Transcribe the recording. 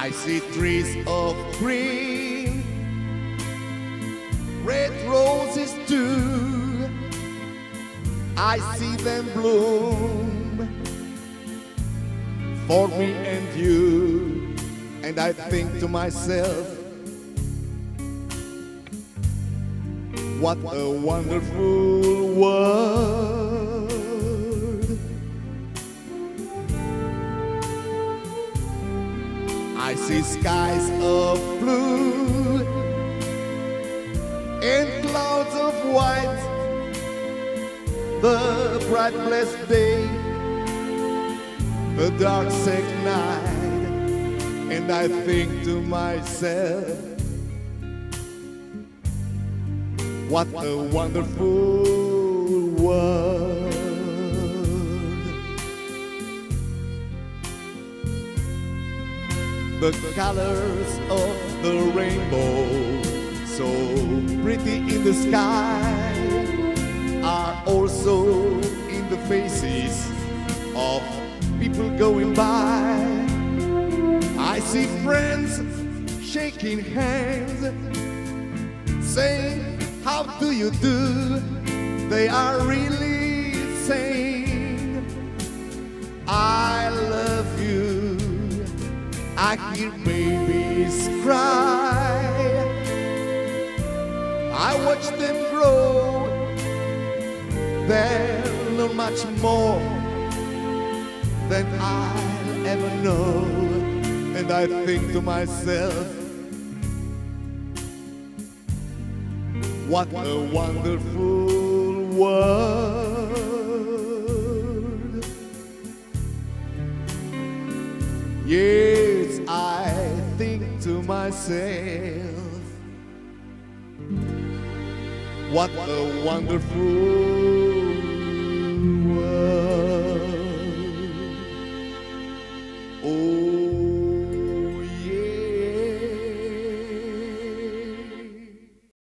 I see trees of green, red roses too. I see them bloom for me and you. And I think to myself, what a wonderful world. I see skies of blue and clouds of white, the bright blessed day, the dark sick night, and I think to myself, what a wonderful world. The colors of the rainbow, so pretty in the sky, are also in the faces of people going by. I see friends shaking hands, saying, how do you do? They are really saying, I love you. I hear babies cry. I watch them grow. They'll learn much more than I'll ever know. And I think to myself, what a wonderful world. Yes, I think to myself, what a wonderful world. Oh.